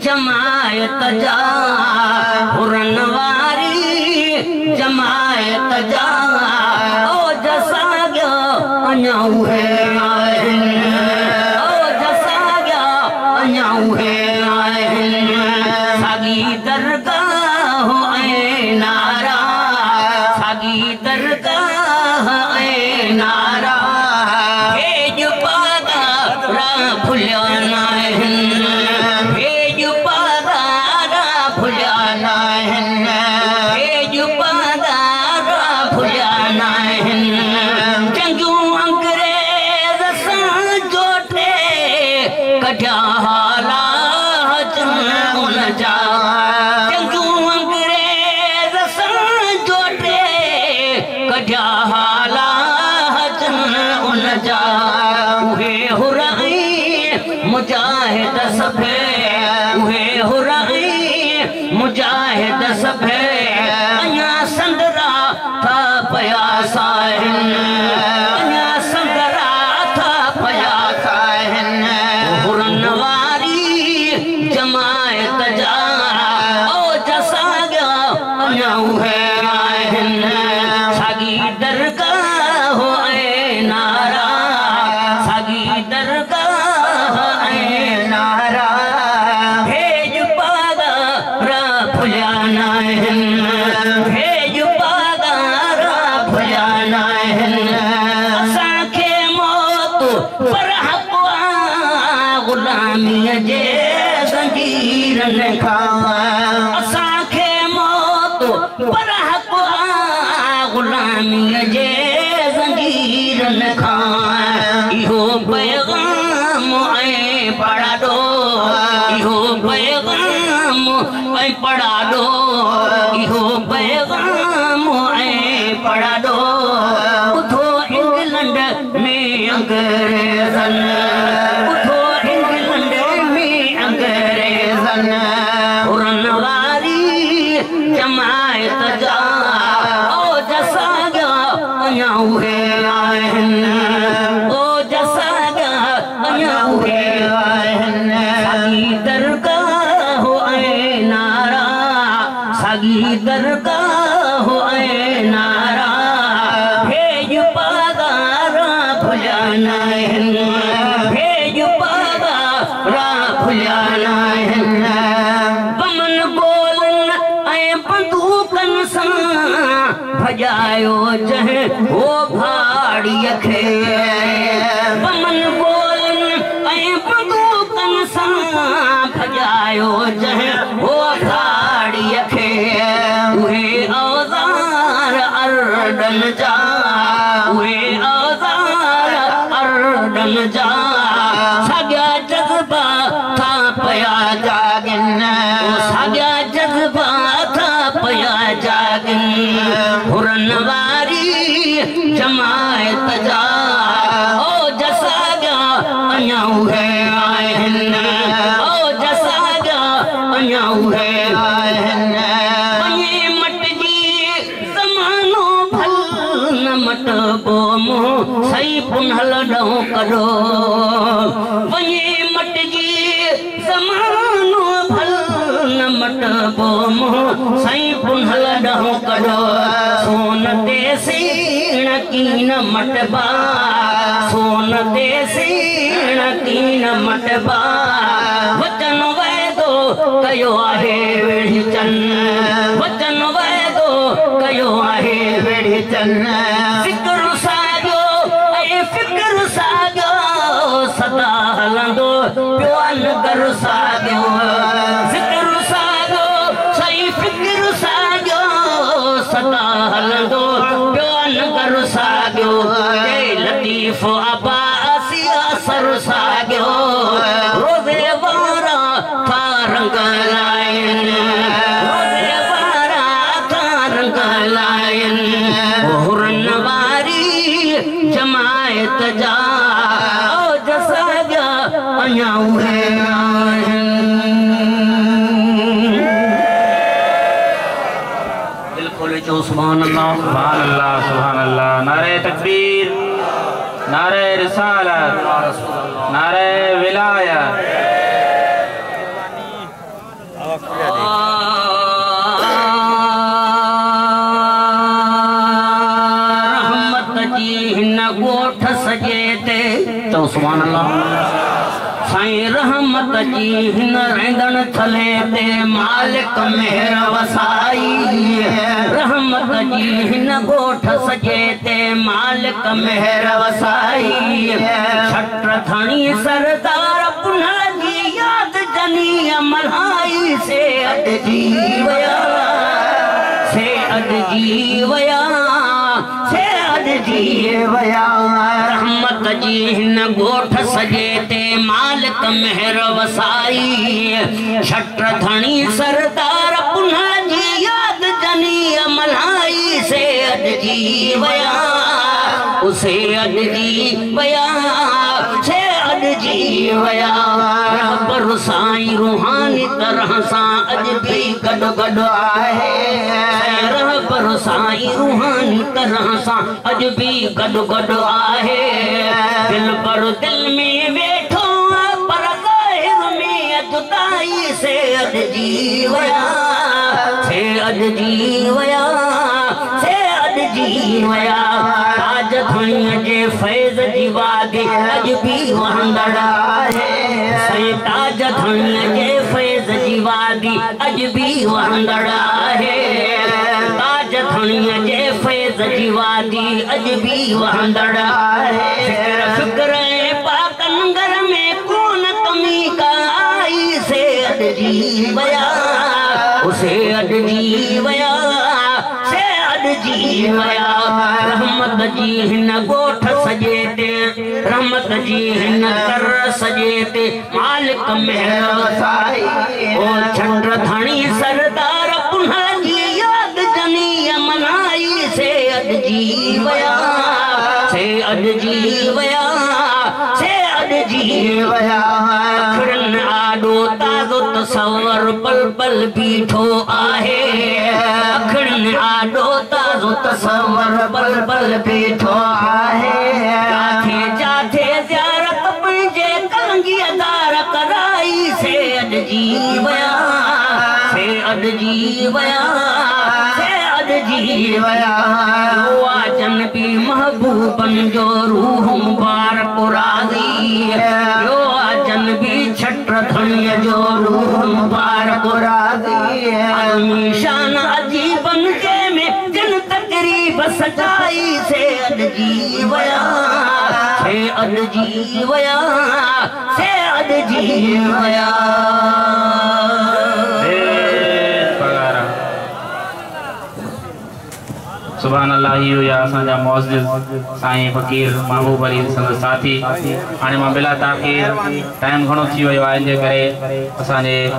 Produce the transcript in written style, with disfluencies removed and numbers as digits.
जमायत जा हुरन वारी जमायत जा ओ जसाॻिया अञा उहे आहिनि ओ जसाॻिया अञा उहे आहिनि साॻी दरगाह ऐं नारा साॻी दरगाह ऐं नारा भेज पागारा भुलिया नाहिनि भेज पागारा भुलिया नाहिनि भेज पागारा भुलिया नाहिनि चङियूं अंग्रेज़ सां जोटे कढिया हालात उन जा चङियूं अंग्रेज़ सां जोटे कढिया हालात उन जा उहे हुरई मुजाहिद सभे उहे हुरई मुजाहिद सभे अञा संदरा था पया साहिनि अञा संदरा था पया साहिनि हुरन वारी जमायत जा ओ जसाॻिया अञा उहे आहिनि साॻी दरगाह ऐं नारा साॻी दरगाह ऐं नारा भेज पागारा भुलिया नाहिनि भेज पागारा भुलिया नाहिनि असांखे मौत पर हक़ आहे ग़ुलामीअ जे ज़ंजीरनि खां असांखे मौत पर हक़ आहे ग़ुलामीअ जे ज़ंजीरनि खां इहो पैगाम ऐं पढ़ाॾो इहो पैगाम ऐं पढ़ाॾो इहो पैगाम ऐं पढ़ाॾो ॿुधो इंग्लैंड में अंग्रेज़नि ॿुधो इंग्लैंड में अंग्रेज़नि हुरन वारी जमायत जा ओ जसाॻिया अञा उहे आहिनि ओ जसाॻिया अञा उहे आहिनि साॻी दरगाह ऐं नारा साॻी दरगाह ऐं नारा भेज पागारा भुलिया नाहिनि भेज पागारा भुलिया नाहिनि बमन गोलनि ऐं बंदूकनि सां भॼायो जंहिं हो भाड़ीअ खे बमन गोलनि ऐं बंदूकनि सां भॼायो जंहिं हो भाड़ीअ खे उहे औज़ार अरडनि जा उहे औज़ार अरडनि जा साॻिया जज़्बा था पया जाॻनि साॻिया जज़्बा था पया जाॻनि हुरन वारी जमायत जा ओ जसाॻिया अञा उहे आहिनि ओ जसाॻिया अञा उहे आहिनि वञे मटिजी ज़मानो भल न मटबो मुंहुं सही पुनहल ॾऊं कढो वञे मटिजी ज़मानो भल न मटबो मुंहुं सही पुनहल ॾऊं कढो सोन ते सीण कीन मटबा सोन ते सीण कीन मटबा वचन वाइदो कयो आहे वेड़ी चन वचन वाइदो कयो आहे वेड़ी चन फिक्र साॻियो ऐं फिक्र साॻियो सदा हलंदो पियो अलगर साॻियो फिक्र साॻियो सही फिक्र साॻियो सदा हलंदो पियो अलगर साॻियो लतीफ़ अब्बासी असर साॻियो रोज़े वारा था रंग लाइनि रोज़े वारा था रंग लाइनि हुरन वारी जमायत जा ओ जसाॻिया अञा उहे आहिनि दिल खोले चो सुभान अल्लाह सुभान अल्लाह नारे तकबीर नारे रिसालत नारे विलायत रहमत जी हिन ॻोठ सजे ते तो सुभान अल्लाह। साईं रहमत जी हिन रहंदड़ थले ते मालिक मेहर वसाई। रहमत जी हिन ॻोठ सजे ते मालिक मेहर वसाई। छट थणी सरदार पुनल जी याद जनी मल्हाई। से अद जी वया से अद जी वया से अद जी वया। रहमत जी हिन ॻोठ सजे ते मालिक मेहर वसाई। छट धणी सरदार पुनः जी याद जनी मल्हाई। से अद जी वया उसे अद जी वया से अद जी वया। रबर साईं रूहानी तरह सां अज भी गॾु गॾु आहे। रबर साईं रूहानी तरह सां अज भी गॾु गॾु आहे। दिल पर दिल में वेठो पर ज़ाहिर में जुदाई। से अद जी वया से अद जी वया से अद जी वया। ताज धणीअ जे फैज़ जी वादी अज भी वहंदड़ आहे। साईं ताज धणीअ जे फैज़ जी वादी अज भी वहंदड़ आहे। ताज धणीअ जे फैज़ जी वादी अज भी वहंदड़ आहे। फिक्र पाक नंगर में कोन कमी का आई। से अद जी वया उसे अद जी वया से अद जी वया। रहमत जी हिन ॻोठ सजे ते रहमत जी हिन कर सजे ते मालिक मेहर वसाई। ओ छट धणी सरदार पुनः जी याद जनी मल्हाई। से अद जी वया से अद जी वया से अद जी वया। अखरन आडो ताज़ो तसव्वुर पल पल बीठो आहे। अखरन आडो ताज़ो तसव्वुर पल पल बीठो आहे। जाथे जाथे ज़ियारत पंहिंजे कलंगी दार कराई। से अद जी वया से अद जी वया से अद जी वया। जनबी महबूबन जो रूह मुबारक राज़ी। यो जनबी छट धणीअ जो रूह मुबारक राज़ी। आलमी शान अजीबन जे में जिन तकरीब सजाई। से अद जी वया से अद जी वया से अद जी वया। सुभान अल्लाह। इहो या असांजा मुअज़्ज़िज़ साईं फ़कीर महबूब अली संदसि साथी। हाणे मां बिला ताख़ीर टाइम घणो थी वियो आहे इन जे करे असांजे